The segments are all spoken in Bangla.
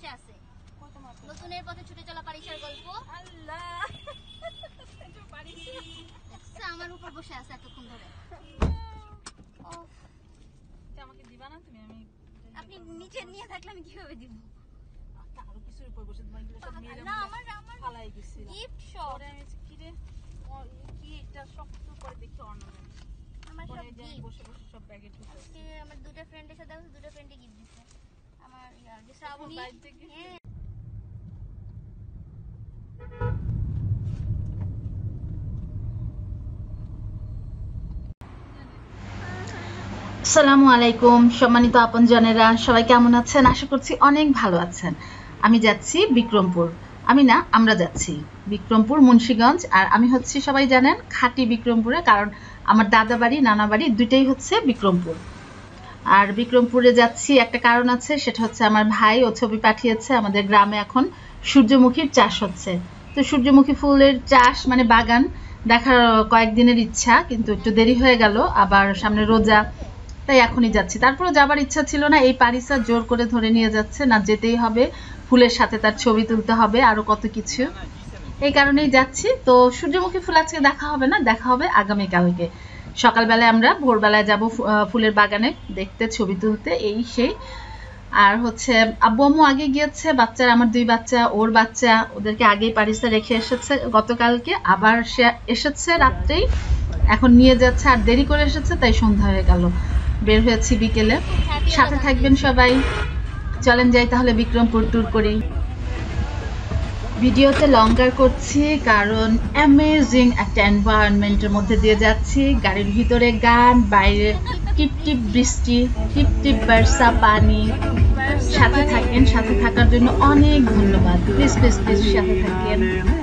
বসে আছে নতুনের পথে ছুটে চলা পারিসার গল্প। আল্লাহ আমার উপর বসে আছে এতক্ষণ ধরে। আমাকে দিবা না তুমি? আমি আপনি নিচে নিয়ে থাকলে আমি কিভাবে দিব? আরো কিছুর উপর বসে তোমার এগুলো সব মেরে ফালাই গেছি গিফট শপ। কি রে কি এটা শক্ত করে দেখি অর্নামেন্ট আমার সব গিফট বসে বসে সব ব্যাগে ঢুকাইছি। আমার দুটো ফ্রেন্ডের সাথে আছে, দুটো ফ্রেন্ডে গিফট দিছে আমার যে শ্রাবণী। আসসালামু আলাইকুম সম্মানিত আপনজনেরা, সবাই কেমন আছেন? আশা করছি অনেক ভালো আছেন। আমি যাচ্ছি বিক্রমপুর, আমরা যাচ্ছি বিক্রমপুর মুন্সিগঞ্জ। আর আমি হচ্ছি, সবাই জানেন, খাঁটি বিক্রমপুরে, কারণ আমার দাদা বাড়ি নানা বাড়ি দুইটাই হচ্ছে বিক্রমপুর। আর বিক্রমপুরে যাচ্ছি একটা কারণ আছে, সেটা হচ্ছে আমার ভাই ও ছবি পাঠিয়েছে। আমাদের গ্রামে এখন সূর্যমুখীর চাষ হচ্ছে, তো সূর্যমুখী ফুলের চাষ মানে বাগান দেখার কয়েকদিনের ইচ্ছা, কিন্তু একটু দেরি হয়ে গেল, আবার সামনে রোজা, তাই এখনই যাচ্ছি। তারপরে যাবার ইচ্ছা ছিল না, এই পারিসা জোর করে ধরে নিয়ে যাচ্ছে, না যেতেই হবে, ফুলের সাথে তার ছবি তুলতে হবে, আরো কত কিছু, এই কারণেই যাচ্ছি। তো সূর্যমুখী ফুল আজকে দেখা হবে না, দেখা হবে আগামীকালকে সকালবেলায়। আমরা ভোরবেলায় যাব ফুলের বাগানে দেখতে, ছবি তুলতে, এই সেই। আর হচ্ছে আব্বু আম্মু আগে গিয়েছে, বাচ্চারা, আমার দুই বাচ্চা, ওর বাচ্চা, ওদেরকে আগেই পারিসা রেখে এসেছে গতকালকে, আবার সে এসেছে রাত্রেই, এখন নিয়ে যাচ্ছে, আর দেরি করে এসেছে তাই সন্ধ্যা হয়ে গেল। বের হয়েছি বিকেলে, সাথে থাকবেন সবাই। চলেন যাই তাহলে বিক্রমপুর ট্যুর করি। ভিডিওতে লঙ্গার করছি কারণ অ্যামেজিং একটা এনভায়রনমেন্টের মধ্যে দিয়ে যাচ্ছি। গাড়ির ভিতরে গান, বাইরে টিপ টিপ বৃষ্টি, টিপ টিপ বর্ষা পানি। সাথে থাকেন, সাথে থাকার জন্য অনেক ধন্যবাদ। প্লিজ প্লিজ প্লিজ সাথে থাকেন।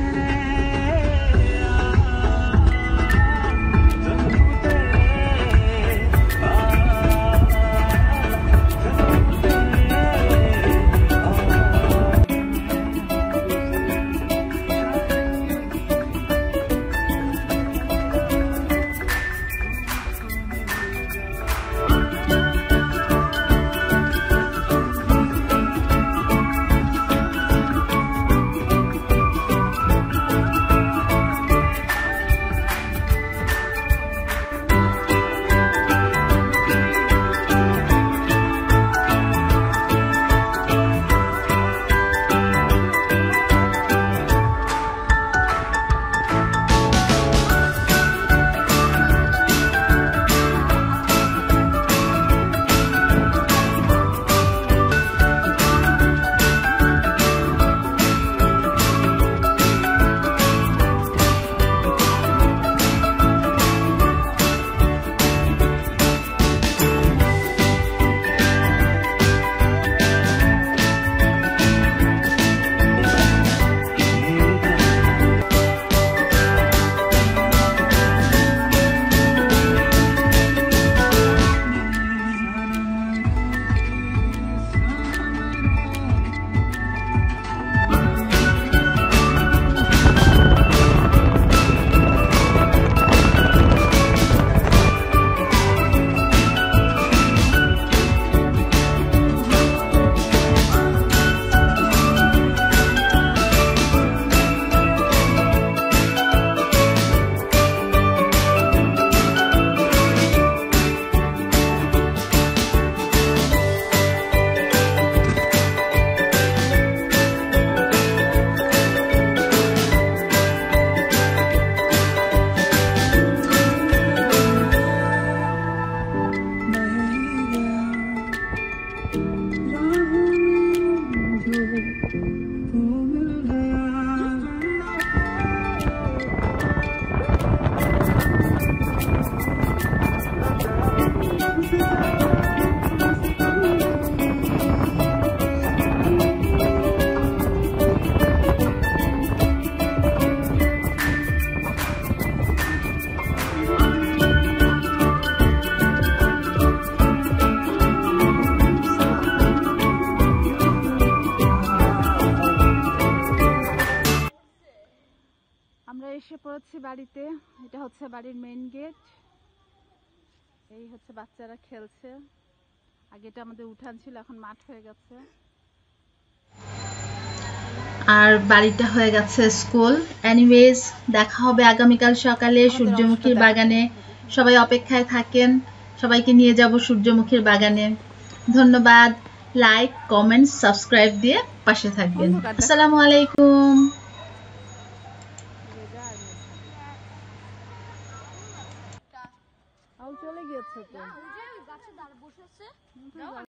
এসে পড়েছি বাড়িতে। এটা হচ্ছে বাড়ির মেইন গেট। এই হচ্ছে বাচ্চারা খেলছে। আগে এটা আমাদের উঠান ছিল, এখন মাঠ হয়ে গেছে। আর বাড়িটা হয়ে গেছে স্কুল। এনিওয়েজ, দেখা হবে আগামীকাল সকালে সূর্যমুখীর বাগানে। সবাই অপেক্ষায় থাকেন, সবাইকে নিয়ে যাব সূর্যমুখীর বাগানে। ধন্যবাদ। লাইক, কমেন্ট, সাবস্ক্রাইব দিয়ে পাশে থাকবেন। আসসালামু আলাইকুম। চলে গিয়েছে তো। গাছে বসেছে।